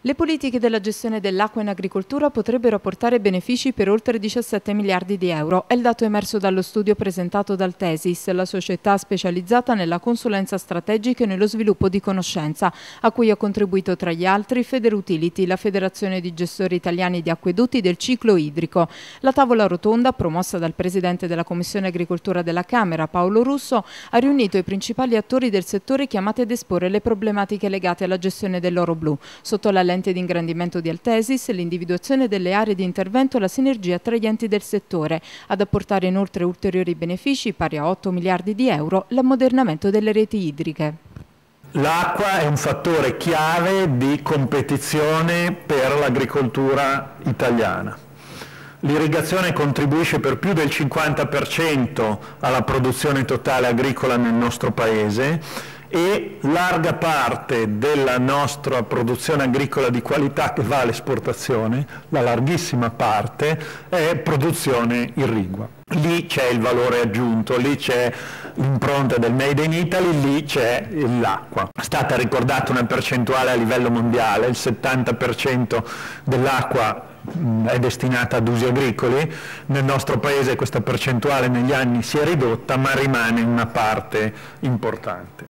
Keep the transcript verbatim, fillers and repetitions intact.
Le politiche della gestione dell'acqua in agricoltura potrebbero portare benefici per oltre diciassette miliardi di euro. È il dato emerso dallo studio presentato dal Tesis, la società specializzata nella consulenza strategica e nello sviluppo di conoscenza, a cui ha contribuito tra gli altri Federutility, la Federazione di Gestori Italiani di Acquedotti del Ciclo Idrico. La tavola rotonda, promossa dal Presidente della Commissione Agricoltura della Camera, Paolo Russo, ha riunito i principali attori del settore chiamati ad esporre le problematiche legate alla gestione dell'oro blu, sotto la lente di ingrandimento di Altesis, l'individuazione delle aree di intervento e la sinergia tra gli enti del settore, ad apportare inoltre ulteriori benefici pari a otto miliardi di euro l'ammodernamento delle reti idriche. L'acqua è un fattore chiave di competizione per l'agricoltura italiana. L'irrigazione contribuisce per più del cinquanta per cento alla produzione totale agricola nel nostro Paese e larga parte della nostra produzione agricola di qualità che va all'esportazione, la larghissima parte, è produzione irrigua. Lì c'è il valore aggiunto, lì c'è l'impronta del Made in Italy, lì c'è l'acqua. È stata ricordata una percentuale a livello mondiale, il settanta per cento dell'acqua è destinata ad usi agricoli. Nel nostro paese questa percentuale negli anni si è ridotta, ma rimane una parte importante.